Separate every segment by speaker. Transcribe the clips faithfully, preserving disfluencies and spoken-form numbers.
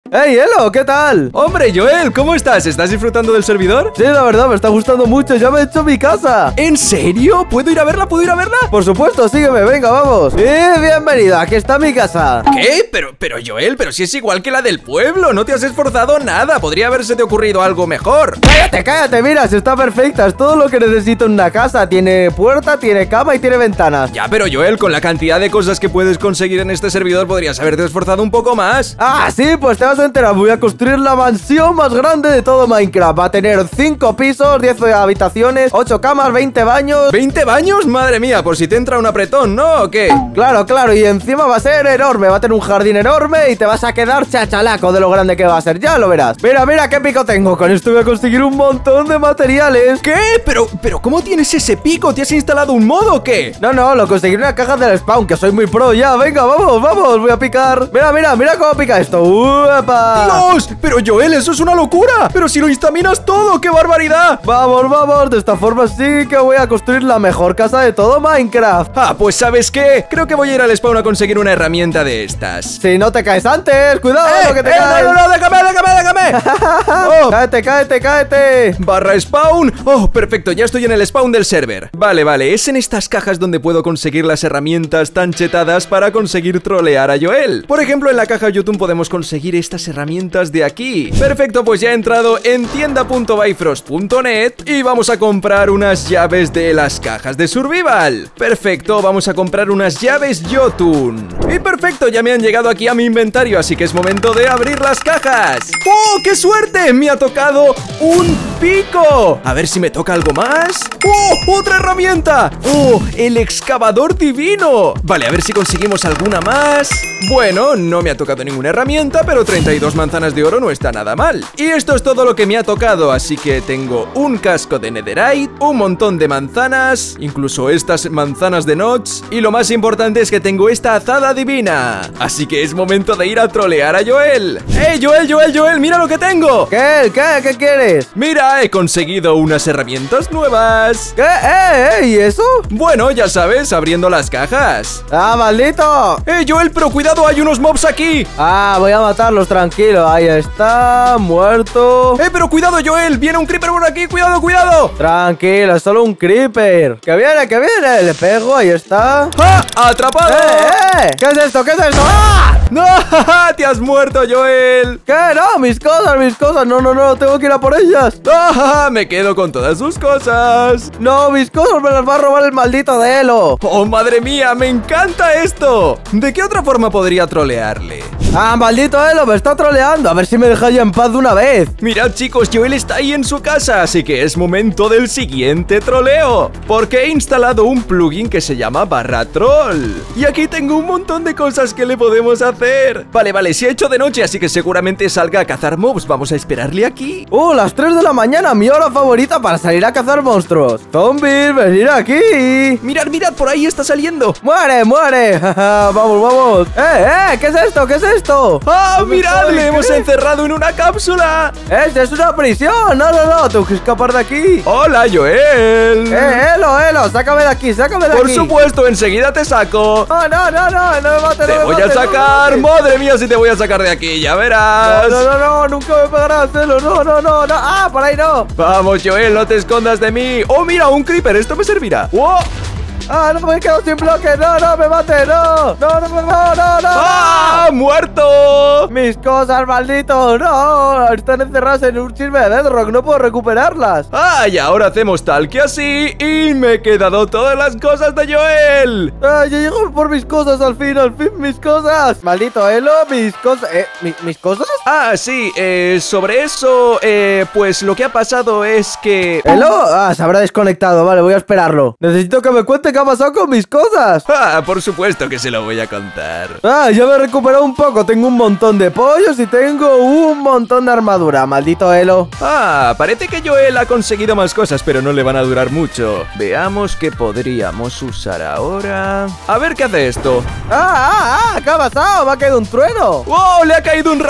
Speaker 1: ¡Hey, Elo! ¿Qué tal?
Speaker 2: Hombre, Joel, ¿cómo estás? ¿Estás disfrutando del servidor?
Speaker 1: Sí, la verdad, me está gustando mucho. Ya me he hecho mi casa.
Speaker 2: ¿En serio? ¿Puedo ir a verla? ¿Puedo ir a verla?
Speaker 1: Por supuesto, sígueme, venga, vamos. ¡Eh, bienvenido! Aquí está mi casa.
Speaker 2: ¿Qué? Pero, pero Joel, pero si es igual que la del pueblo. No te has esforzado nada. Podría haberse te ocurrido algo mejor.
Speaker 1: ¡Cállate, cállate! Mira, si está perfecta. Es todo lo que necesito en una casa. Tiene puerta, tiene cama y tiene ventanas.
Speaker 2: Ya, pero Joel, con la cantidad de cosas que puedes conseguir en este servidor, podrías haberte esforzado un poco más.
Speaker 1: Ah, sí, pues te vas a enterar. Voy a construir la mansión más grande de todo Minecraft. Va a tener cinco pisos, diez habitaciones, ocho camas, veinte baños.
Speaker 2: ¿veinte baños? Madre mía, por si te entra un apretón, ¿no? ¿O qué?
Speaker 1: Claro, claro, y encima va a ser enorme. Va a tener un jardín enorme y te vas a quedar chachalaco de lo grande que va a ser. Ya lo verás. Mira, mira qué pico tengo. Con esto voy a conseguir un montón de materiales.
Speaker 2: ¿Qué? Pero, pero, ¿cómo tienes ese pico? ¿Te has instalado un modo o qué?
Speaker 1: No, no, lo conseguí en una caja del spawn, que soy muy pro. Ya, venga, vamos, vamos, voy a picar. Mira, mira, mira cómo pica esto. ¡Uepa!
Speaker 2: ¡Dios! Pero Joel, eso es una locura. Pero si lo instaminas todo, ¡qué barbaridad!
Speaker 1: Vamos, vamos, de esta forma sí que voy a construir la mejor casa de todo Minecraft.
Speaker 2: Ah, pues ¿sabes qué? Creo que voy a ir al spawn a conseguir una herramienta de estas.
Speaker 1: Si no te caes antes, cuidado,
Speaker 2: ¡Eh!
Speaker 1: lo que te
Speaker 2: eh,
Speaker 1: caes.
Speaker 2: ¡No, no, no! ¡Déjame, déjame, déjame!
Speaker 1: Oh, cáete, cáete, cáete.
Speaker 2: Barra spawn. Oh, perfecto, ya estoy en el spawn del server. Vale, vale, es en estas cajas donde puedo conseguir las herramientas tan chetadas para conseguir trolear a Joel. Por ejemplo, en la caja YouTube podemos conseguir estas herramientas de aquí. Perfecto, pues ya he entrado en tienda punto bifrost punto net y vamos a comprar unas llaves de las cajas de survival. Perfecto, vamos a comprar unas llaves Jotun. Y perfecto, ya me han llegado aquí a mi inventario, así que es momento de abrir las cajas. ¡Oh, qué suerte! Me ha tocado un pico. A ver si me toca algo más. ¡Oh, otra herramienta! ¡Oh, el excavador divino! Vale, a ver si conseguimos alguna más. Bueno, no me ha tocado ninguna herramienta, pero treinta y dos manzanas de oro no está nada mal. Y esto es todo lo que me ha tocado, así que tengo un casco de netherite, un montón de manzanas, incluso estas manzanas de notch, y lo más importante es que tengo esta azada divina. Así que es momento de ir a trolear a Joel. ¡Hey, Joel, Joel, Joel! ¡Mira lo que tengo!
Speaker 1: ¿Qué? ¿Qué? ¿Qué quieres?
Speaker 2: Mira, he conseguido unas herramientas nuevas.
Speaker 1: ¿Qué? ¿Eh? ¿Eh? ¿Y eso?
Speaker 2: Bueno, ya sabes, abriendo las cajas.
Speaker 1: ¡Ah, maldito!
Speaker 2: ¡Eh, Joel, pero cuidado, hay unos mobs aquí!
Speaker 1: Ah, voy a matarlos, tranquilo. Ahí está, muerto.
Speaker 2: ¡Eh, pero cuidado, Joel! ¡Viene un creeper por aquí! ¡Cuidado, cuidado!
Speaker 1: Tranquilo, es solo un creeper. ¡Que viene, que viene! Le pego, ahí está.
Speaker 2: ¡Ah! ¡Atrapado!
Speaker 1: ¡Eh, eh! ¿Qué es esto? ¿Qué es esto? ¡Ah!
Speaker 2: ¡No! ¡Te has muerto, Joel!
Speaker 1: ¿Qué? No, mis cosas, mis cosas. No, no, no, tengo que ir a por ellas.
Speaker 2: ¡Ah! Me quedo con todas sus cosas.
Speaker 1: No, mis cosas me las va a robar el maldito de Elo.
Speaker 2: ¡Oh, madre mía! ¡Me encanta esto! ¿De qué otra forma podría trolearle?
Speaker 1: Ah, maldito Elo, me está troleando. A ver si me deja ya en paz de una vez.
Speaker 2: Mirad, chicos, Joel está ahí en su casa, así que es momento del siguiente troleo. Porque he instalado un plugin que se llama Barra Troll. Y aquí tengo un montón de cosas que le podemos hacer. Vale, vale, se ha hecho de noche, así que seguramente salga a cazar mobs. Vamos a esperarle aquí.
Speaker 1: ¡Oh, las tres de la mañana! Mi hora favorita para salir a cazar monstruos. ¡Zombies, venid aquí!
Speaker 2: Mirad, mirad, por ahí está saliendo.
Speaker 1: ¡Muere, muere! ¡Vamos, vamos! ¡Eh, eh! ¿Qué es esto? ¿Qué es esto?
Speaker 2: ¡Ah, mirad! Le hemos
Speaker 1: ¿Qué?
Speaker 2: encerrado en una cápsula.
Speaker 1: ¡Esta es una prisión! ¡No, no, no! ¡Tengo que escapar de aquí!
Speaker 2: ¡Hola, Joel!
Speaker 1: ¡Eh, Elo, Elo! ¡Sácame de aquí! ¡Sácame de
Speaker 2: Por
Speaker 1: aquí!
Speaker 2: supuesto, enseguida te saco.
Speaker 1: ¡Oh, no, no, no! ¡No me mates!
Speaker 2: Te
Speaker 1: no me
Speaker 2: voy a
Speaker 1: mates,
Speaker 2: sacar.
Speaker 1: no me mates.
Speaker 2: Madre mía, si te voy a sacar de aquí, ya verás.
Speaker 1: No, no, no, no, nunca me pegarás, Elo. No, no, no, no. ¡Ah, por ahí no!
Speaker 2: Vamos, Joel, no te escondas de mí. ¡Oh, mira, un creeper! Esto me servirá. ¡Wow!
Speaker 1: ¡Ah, no me he quedado sin bloque! ¡No, no, me mate! ¡No! ¡No, no, no, no, no! no.
Speaker 2: ¡Ah! ¡Muerto!
Speaker 1: ¡Mis cosas, maldito! ¡No! Están encerradas en un chisme de Bedrock. No puedo recuperarlas.
Speaker 2: ¡Ah! Y ahora hacemos tal que así. Y me he quedado todas las cosas de Joel.
Speaker 1: ¡Ah, ya llego por mis cosas al fin! ¡Al fin mis cosas! ¡Maldito Elo! ¡Mis cosas! ¿Eh? ¿mi- ¿Mis cosas?
Speaker 2: Ah, sí, eh, sobre eso, eh, pues lo que ha pasado es que...
Speaker 1: ¿Elo? Ah, se habrá desconectado. Vale, voy a esperarlo. Necesito que me cuente qué ha pasado con mis cosas.
Speaker 2: Ah, por supuesto que se lo voy a contar.
Speaker 1: Ah, ya me he recuperado un poco. Tengo un montón de pollos y tengo un montón de armadura. Maldito Elo.
Speaker 2: Ah, parece que Joel ha conseguido más cosas, pero no le van a durar mucho. Veamos qué podríamos usar ahora. A ver qué hace esto.
Speaker 1: Ah, ah, ah, ¿qué ha pasado? Me ha caído un trueno.
Speaker 2: ¡Wow! Le ha caído un rayo. Vamos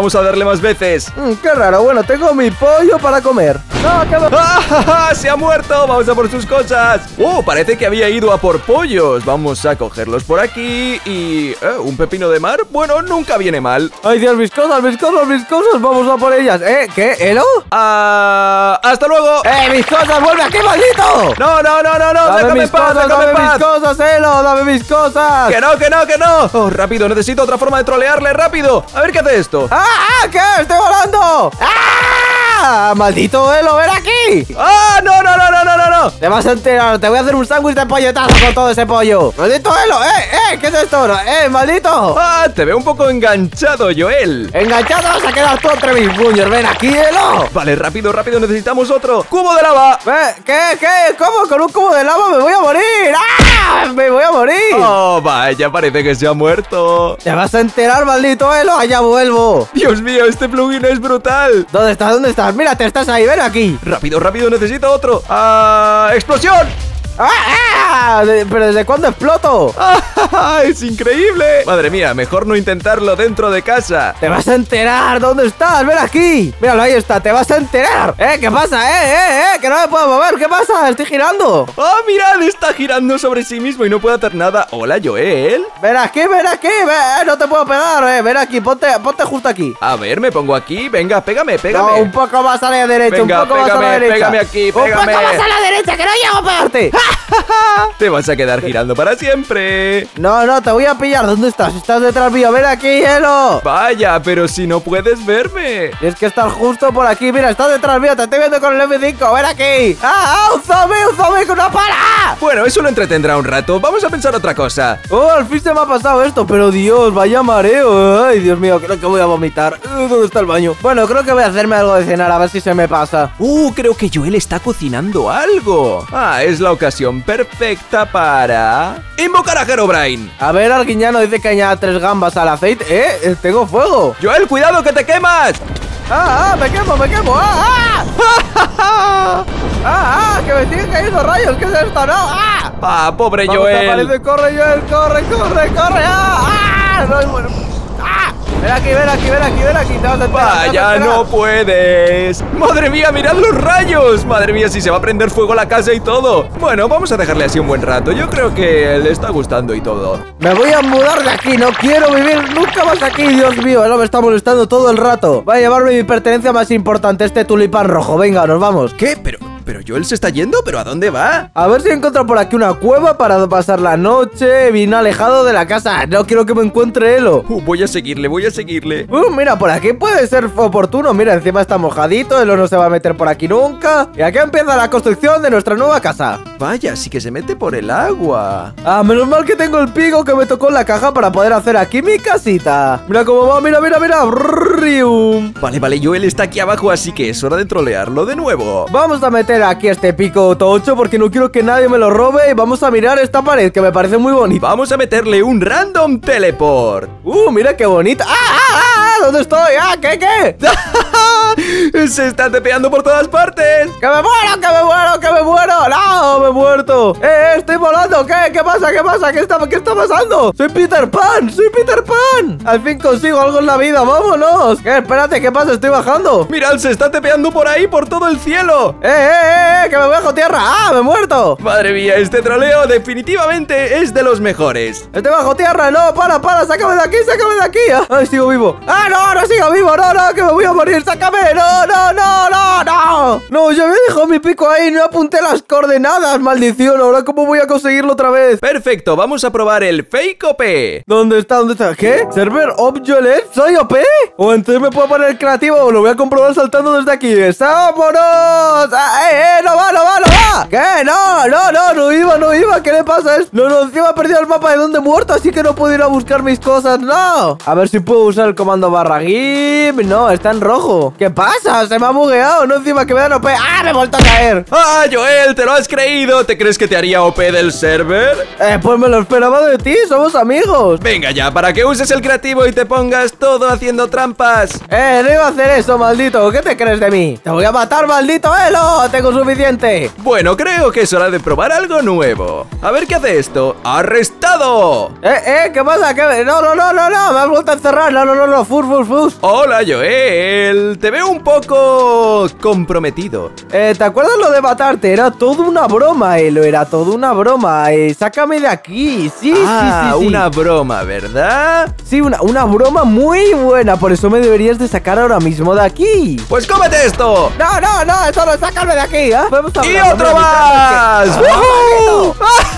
Speaker 2: Vamos a darle más veces.
Speaker 1: Mm, qué raro, bueno, tengo mi pollo para comer. No, que me...
Speaker 2: ¡Ah, se ha muerto! Vamos a por sus cosas. Oh, parece que había ido a por pollos. Vamos a cogerlos por aquí. Y... ¿eh? ¿Un pepino de mar? Bueno, nunca viene mal.
Speaker 1: Ay, Dios, mis cosas, mis cosas, mis cosas. Vamos a por ellas. ¿Eh? ¿Qué? ¿Elo?
Speaker 2: Ah, ¡hasta luego!
Speaker 1: ¡Eh, mis cosas! ¡Vuelve aquí, maldito!
Speaker 2: No, no, no, no, no.
Speaker 1: Dame
Speaker 2: Déjame
Speaker 1: mis
Speaker 2: en paz,
Speaker 1: cosas,
Speaker 2: déjame en
Speaker 1: dame
Speaker 2: paz.
Speaker 1: mis cosas, Elo, dame mis cosas.
Speaker 2: Que no, que no, que no. Oh, rápido, necesito otra forma de trolearle, rápido. A ver qué hace esto.
Speaker 1: ¡Ah, ah! ¿Qué? ¡Estoy volando! ¡Ah! ¡Maldito Elo, ven aquí!
Speaker 2: ¡Ah, no, no, no, no, no, no, no!
Speaker 1: Te vas a enterar, te voy a hacer un sándwich de polletazo con todo ese pollo. ¡Maldito Elo! ¡Eh, eh! ¿Qué es esto? ¡Eh, maldito!
Speaker 2: Ah, te veo un poco enganchado, Joel.
Speaker 1: ¡Enganchado! ¡Vas a quedar tú entre mis puños! ¡Ven aquí, Elo!
Speaker 2: Vale, rápido, rápido, necesitamos otro. ¡Cubo de lava!
Speaker 1: ¿Eh? ¿Qué? ¿Qué? ¿Cómo? ¿Con un cubo de lava me voy a morir? ¡Ah! ¡Me voy a morir!
Speaker 2: Oh, vaya, parece que se ha muerto.
Speaker 1: ¡Te vas a enterar, maldito Elo! ¡Allá vuelvo!
Speaker 2: Dios mío, este plugin es brutal.
Speaker 1: ¿Dónde estás? ¿Dónde estás? Mírate, estás ahí, ven aquí.
Speaker 2: Rápido, rápido, necesito otro. ¡Ah! ¡Explosión!
Speaker 1: ¡Ah! ah! ¿Pero desde cuándo exploto?
Speaker 2: ¡Ah! ¡Es increíble! Madre mía, mejor no intentarlo dentro de casa.
Speaker 1: ¡Te vas a enterar! ¿Dónde estás? ¡Ven aquí! Míralo, ahí está, te vas a enterar. ¿Eh? ¿Qué pasa? ¡Eh, eh, eh! ¡Que no me puedo mover! ¿Qué pasa? ¡Estoy girando!
Speaker 2: ¡Oh, mirad! Está girando sobre sí mismo y no puede hacer nada. Hola, Joel.
Speaker 1: ¡Ven aquí, ven aquí! Ven, no te puedo pegar, eh. Ven aquí, ponte, ponte justo aquí.
Speaker 2: A ver, me pongo aquí. Venga, pégame, pégame.
Speaker 1: No, un poco más a la derecha,
Speaker 2: Venga,
Speaker 1: un poco
Speaker 2: pégame,
Speaker 1: más a la derecha.
Speaker 2: pégame aquí, pégame.
Speaker 1: Un poco más a la derecha, que no llego a pegarte.
Speaker 2: Te vas a quedar girando para siempre.
Speaker 1: No, no, te voy a pillar. ¿Dónde estás? Estás detrás mío. Ven aquí, Elo.
Speaker 2: Vaya, pero si no puedes verme.
Speaker 1: Tienes que estar justo por aquí. Mira, estás detrás mío. Te estoy viendo con el F cinco. Ven aquí. ¡Ah, ah! ¡Un zombie! ¡Un zombie con una pala!
Speaker 2: Bueno, eso lo entretendrá un rato. Vamos a pensar otra cosa.
Speaker 1: Oh, al fin se me ha pasado esto. Pero Dios, vaya mareo. Ay, Dios mío, creo que voy a vomitar. Uh, ¿Dónde está el baño? Bueno, creo que voy a hacerme algo de cenar. A ver si se me pasa.
Speaker 2: Uh, creo que Joel está cocinando algo. Ah, es la ocasión perfecta para... invocar a Herobrine.
Speaker 1: A ver, Arguiñano dice que añada tres gambas al aceite. ¿Eh? eh, Tengo fuego.
Speaker 2: Joel, cuidado que te quemas.
Speaker 1: ¡Ah, ah! ¡Me quemo, me quemo! ¡Ah, ah! ¡Ah, ah! ¡Que me siguen cayendo rayos! ¿Qué es esto? ¡No! ¡Ah!
Speaker 2: Ah, pobre
Speaker 1: Vamos,
Speaker 2: Joel.
Speaker 1: aparece, corre, Joel, corre, corre, corre. ¡Ah! ¡Ah! No es bueno. ¡Ah! Ven aquí, ven aquí, ven aquí, ven aquí. Te vas a enterar, te vas a
Speaker 2: Vaya,
Speaker 1: enterar.
Speaker 2: no puedes. Madre mía, mirad los rayos. Madre mía, si se va a prender fuego la casa y todo. Bueno, vamos a dejarle así un buen rato. Yo creo que le está gustando y todo.
Speaker 1: Me voy a mudar de aquí, no quiero vivir nunca más aquí, Dios mío. Él me está molestando todo el rato. Va a llevarme mi pertenencia más importante, este tulipán rojo. Venga, nos vamos.
Speaker 2: ¿Qué? Pero... Pero Joel se está yendo, ¿pero a dónde va?
Speaker 1: A ver si encuentro por aquí una cueva para pasar la noche, bien alejado de la casa. No quiero que me encuentre Elo.
Speaker 2: Uh, voy a seguirle, voy a seguirle.
Speaker 1: Uh, mira, por aquí puede ser oportuno. Mira, encima está mojadito, Elo no se va a meter por aquí nunca. Y aquí empieza la construcción de nuestra nueva casa.
Speaker 2: Vaya, sí que se mete por el agua.
Speaker 1: Ah, menos mal que tengo el pico que me tocó en la caja para poder hacer aquí mi casita. Mira cómo va, mira, mira, mira. Brrrium.
Speaker 2: Vale, vale, Joel está aquí abajo, así que es hora de trolearlo de nuevo.
Speaker 1: Vamos a meter aquí este pico tocho porque no quiero que nadie me lo robe. Y vamos a mirar esta pared que me parece muy bonita.
Speaker 2: Vamos a meterle un random teleport.
Speaker 1: Uh, mira qué bonita. ¡Ah, ah, ah! ¿Dónde estoy? ¡Ah, qué, qué!
Speaker 2: Se está tepeando por todas partes.
Speaker 1: ¡Que me muero, que me muero, que me muero! ¡No, me he muerto! ¡Eh, eh, estoy volando! ¿Qué? ¿Qué pasa? ¿Qué pasa? ¿Qué está, qué está pasando? ¡Soy Peter Pan! ¡Soy Peter Pan! Al fin consigo algo en la vida, ¡vámonos! ¿Qué? Espérate, ¿qué pasa? Estoy bajando.
Speaker 2: Mirad, se está tepeando por ahí, por todo el cielo.
Speaker 1: ¡Eh, eh, eh! ¡Que me bajo tierra! ¡Ah, me he muerto!
Speaker 2: Madre mía, este troleo definitivamente es de los mejores.
Speaker 1: ¡Estoy bajo tierra! ¡No, para, para! ¡Sácame de aquí, sácame de aquí! ¡Ay, sigo vivo! ¡Ah, no, no sigo vivo! ¡No, no, que me voy a morir! ¡Sácame! ¡No, no, no, no, no! No, yo me dejado mi pico ahí, no apunté las coordenadas, maldición. ¿Ahora cómo voy a conseguirlo otra vez?
Speaker 2: Perfecto, vamos a probar el Fake O P.
Speaker 1: ¿Dónde está? ¿Dónde está? ¿Qué? ¿Server Objolet? ¿Soy O P? ¿O entonces me puedo poner creativo o lo voy a comprobar saltando desde aquí? ¡Vámonos! ¡Ah, eh, eh! ¡No va, no va, no va! ¿Qué? No, no, no, no iba, no iba. ¿Qué le pasa? Es... No, no, encima he perdido el mapa de donde he muerto, así que no puedo ir a buscar mis cosas. ¡No! A ver si puedo usar el comando barra gim. No, está en rojo. ¿Qué pasa? Se me ha bugueado. No, encima que me vean O P. ¡Ah, me he vuelto a caer!
Speaker 2: ¡Ah, Joel! ¿Te lo has creído? ¿Te crees que te haría O P del server?
Speaker 1: Eh, pues me lo esperaba de ti, somos amigos.
Speaker 2: Venga ya, para que uses el creativo y te pongas todo haciendo trampas.
Speaker 1: Eh, no iba a hacer eso, maldito. ¿Qué te crees de mí? ¡Te voy a matar, maldito Elo! ¡Tengo suficiente!
Speaker 2: Bueno, creo que es hora de probar algo nuevo. A ver qué hace esto. ¡Arrestado!
Speaker 1: Eh, eh, ¿qué pasa? ¿Qué? No, no, no, no, no, me has vuelto a encerrar. No, no, no, no, fus, fus, fus.
Speaker 2: Hola, Joel. Te veo un poco comprometido.
Speaker 1: Eh, ¿te acuerdas lo de matarte? Era todo una broma, Elo, era todo una broma. Eh, sácame de aquí. Sí,
Speaker 2: ah,
Speaker 1: sí, sí, sí.
Speaker 2: una broma, ¿verdad?
Speaker 1: Sí, una, una broma muy buena. Por eso me deberías de sacar ahora mismo de aquí.
Speaker 2: Pues cómete esto.
Speaker 1: No, no, no, eso no, sácame de aquí, ¿eh? Vamos a
Speaker 2: ¡Y
Speaker 1: hablar,
Speaker 2: otro
Speaker 1: hombre,
Speaker 2: más!
Speaker 1: que...
Speaker 2: ¡Woohoo!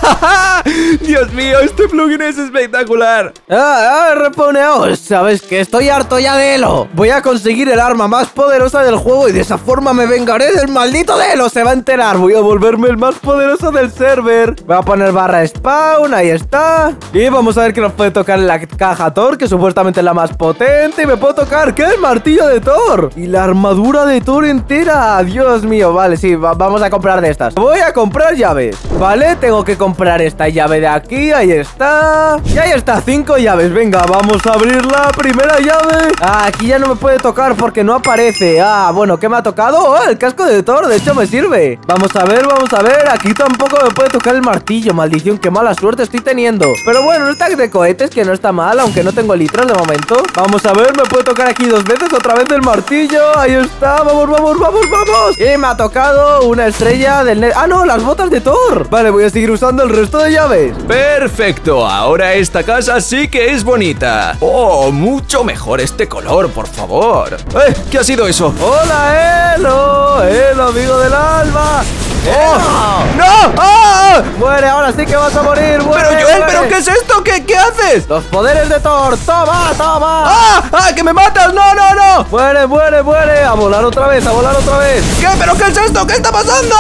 Speaker 2: Dios mío, este plugin es espectacular.
Speaker 1: Ah, ah, reponeos, sabes que estoy harto ya de Elo. Voy a conseguir el arma más poderosa del juego y de esa forma me vengaré del maldito de Elo. Se va a enterar, voy a volverme el más poderoso del server. Voy a poner barra spawn, ahí está. Y vamos a ver qué nos puede tocar en la caja Thor, que supuestamente es la más potente. Y me puedo tocar, ¿qué? El martillo de Thor. Y la armadura de Thor entera. Dios mío, vale, sí, va vamos a comprar de estas. Voy a comprar llaves. Vale, tengo que comprar esta llave de aquí, ahí está. Y ahí está, cinco llaves. Venga, vamos a abrir la primera llave. Ah, aquí ya no me puede tocar porque no aparece. Ah, bueno, ¿qué me ha tocado? Oh, el casco de Thor, de hecho me sirve. Vamos a ver, vamos a ver. Aquí tampoco me puede tocar el martillo. Maldición, qué mala suerte estoy teniendo. Pero bueno, el tag de cohetes, que no está mal, aunque no tengo litros de momento. Vamos a ver, me puede tocar aquí dos veces, otra vez el martillo. Ahí está, vamos, vamos, vamos, vamos. Y me ha tocado una estrella del net. Ah, no, las botas de Thor. Vale, voy a seguir usando el resto de llaves.
Speaker 2: Perfecto, ahora esta casa sí que es bonita. Oh, mucho mejor este color, por favor. ¡Eh! ¿Qué ha sido eso?
Speaker 1: Hola, Elo, Elo, amigo del alma.
Speaker 2: ¡Oh! ¡No! ¡Ah!
Speaker 1: Muere, ahora sí que vas a morir. Muere,
Speaker 2: Pero Joel,
Speaker 1: muere.
Speaker 2: ¿pero qué es esto? ¿Qué, qué haces?
Speaker 1: Los poderes de Thor. Toma, toma.
Speaker 2: ¡Ah! ¡Ah! ¡Que me matas! ¡No, no, no!
Speaker 1: Muere, muere, muere. A volar otra vez, a volar otra vez.
Speaker 2: ¿Qué? ¿Pero qué es esto? ¿Qué está pasando?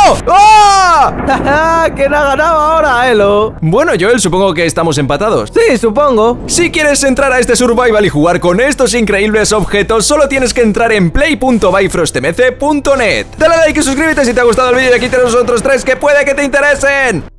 Speaker 2: ¡Ah!
Speaker 1: ¿Quién ha ganado ahora, Elo?
Speaker 2: Bueno, Joel, supongo que estamos empatados.
Speaker 1: Sí, supongo.
Speaker 2: Si quieres entrar a este survival y jugar con estos increíbles objetos, solo tienes que entrar en play punto bifrost m c punto net. Dale like y suscríbete si te ha gustado el vídeo y aquí tenemos otros tres que puede que te interesen.